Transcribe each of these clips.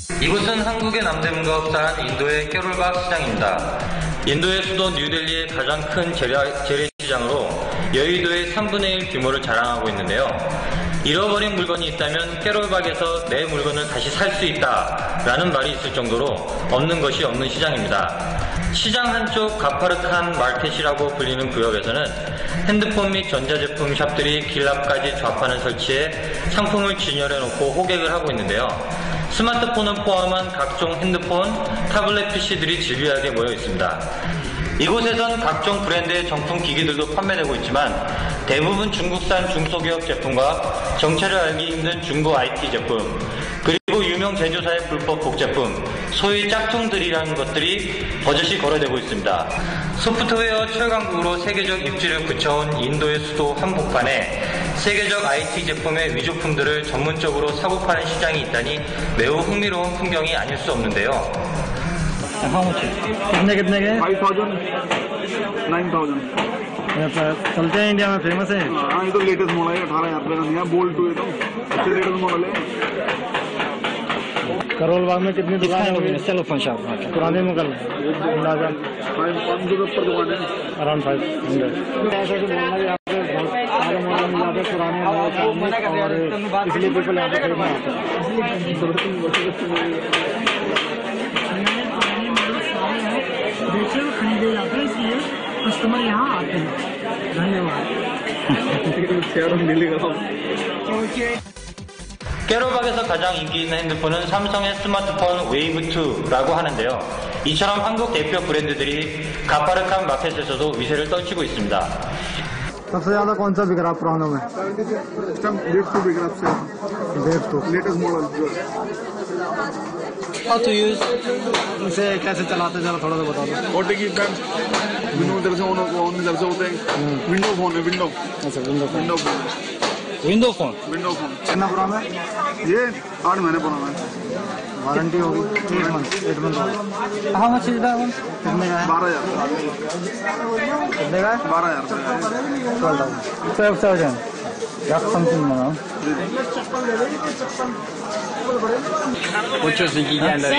이곳은 한국의 남대문과 흡사한 인도의 캐롤박 시장입니다. 인도의 수도 뉴델리의 가장 큰 재래시장으로 여의도의 3분의 1 규모를 자랑하고 있는데요. 잃어버린 물건이 있다면 캐롤박에서 내 물건을 다시 살 수 있다 라는 말이 있을 정도로 없는 것이 없는 시장입니다. 시장 한쪽 가파르칸 마켓이라고 불리는 구역에서는 핸드폰 및 전자제품 샵들이 길 앞까지 좌판을 설치해 상품을 진열해 놓고 호객을 하고 있는데요. 스마트폰을 포함한 각종 핸드폰, 타블렛 PC들이 집요하게 모여 있습니다. 이곳에선 각종 브랜드의 정품 기기들도 판매되고 있지만 대부분 중국산 중소기업 제품과 정체를 알기 힘든 중고 IT 제품, 그리고 유명 제조사의 불법 복제품, 소위 짝퉁들이라는 것들이 버젓이 거래되고 있습니다. 소프트웨어 철강국으로 세계적 입지를 굳혀온 인도의 수도 한복판에 세계적 IT 제품의 위조품들을 전문적으로 사고 파는 시장이 있다니 매우 흥미로운 풍경이 아닐 수 없는데요. कितने के 5,000 9,000 चलते हैं इंडिया में फेमस है। हाँ ये तो लेटेस्ट मॉडल है 18,000 रुपये का दिया बोल्ट टू है तो सबसे लेटेस्ट मॉडल है। करोल बाग में कितनी दुकानें होगी? सेलोफोन शॉप पुराने मुगल अंदाजा 500 के ऊपर दुकान है अराउंड 500। ऐसा तो बोलना कि यहाँ पे बहुत सारे मॉडल मिल जाते हैं पुराने और इसलिए पीपल यहाँ पे खरीदने आते हैं। बेचे और खरीदे जाते हैं इसलिए कस्टमर यहाँ आते हैं। धन्यवाद। 캐롤박에서 가장 인기 있는 핸드폰은 삼성의 스마트폰 웨이브2라고 하는데요. 이처럼 한국 대표 브랜드들이 가파르칸 마켓에서도 위세를 떨치고 있습니다. सबसे ज्यादा कौन सा बिक रहा है पुरानों में? Latest model How to use? इसे कैसे चलाते जरा थोड़ा सा बता दो। ऑटो की बैंड विंडो इधर से ऑन इधर से होते हैं। विंडो फोन है विंडो। अच्छा विंडो फोन। विंडो फोन कितना पुराना है? ये 8 महीने पुराना है। वारंटी होगी 8 month. How much is that one? कितने का है? 12,000 कितने का है? 12,000 12,000 that's something now. Which was the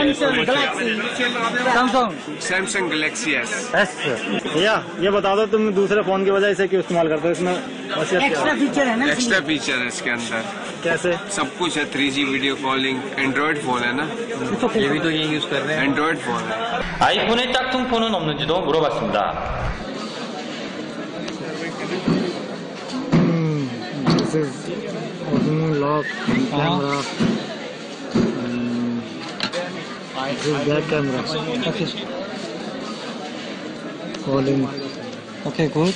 Samsung Galaxy S. भैया ये बता दो तुम दूसरे फोन की वजह से क्यों इस्तेमाल करते हो? इसमें एक्स्ट्रा फीचर है ना, एक्स्ट्रा फीचर है इसके अंदर, कैसे? सब कुछ है, 3G video calling, Android phone है ना, ये भी तो ये यूज कर रहे हैं, एंड्रॉइड फोन है। 아이폰에 짝퉁 폰은 없는지도 물어봤습니다. This is original lock camera. This is back camera. Okay. Calling. Okay, good.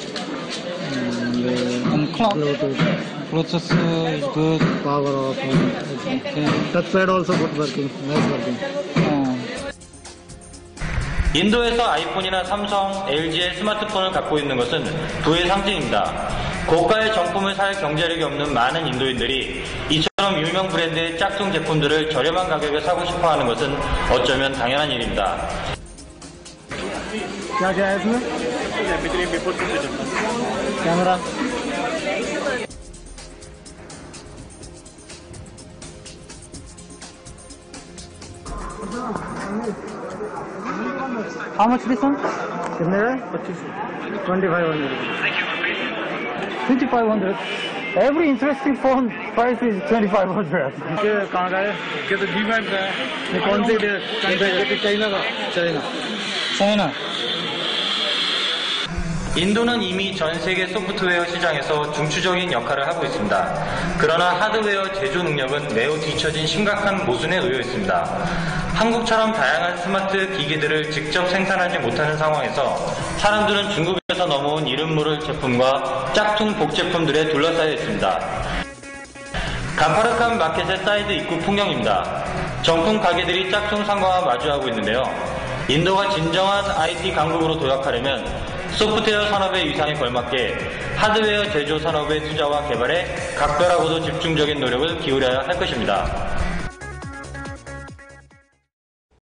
And clock. Bluetooth is good. Power off. Okay. Touchpad also good working. Nice working. 인도에서 아이폰이나 삼성, LG의 스마트폰을 갖고 있는 것은 부의 상징입니다. 고가의 정품을 살 경제력이 없는 많은 인도인들이 이처럼 유명 브랜드의 짝퉁 제품들을 저렴한 가격에 사고 싶어하는 것은 어쩌면 당연한 일입니다. क्या क्या है इसमें? Camera. How much this one? कितने का? 2,500. 2,500. Every interesting phone price is 2,500. ये कहाँ का है? ये तो G5 का है। ये कौन सी चाइना का? चाइना। China. 인도는 이미 전 세계 소프트웨어 시장에서 중추적인 역할을 하고 있습니다. 그러나 하드웨어 제조 능력은 매우 뒤처진 심각한 모순에 놓여 있습니다. 한국처럼 다양한 스마트 기기들을 직접 생산하지 못하는 상황에서 사람들은 중국에서 넘어온 이름 모를 제품과 짝퉁 복제품들에 둘러싸여 있습니다. 가파르칸 마켓의 사이드 입구 풍경입니다. 정품 가게들이 짝퉁 상가와 마주하고 있는데요. 인도가 진정한 IT 강국으로 도약하려면 소프트웨어 산업의 위상에 걸맞게 하드웨어 제조 산업의 투자와 개발에 각별하고도 집중적인 노력을 기울여야 할 것입니다.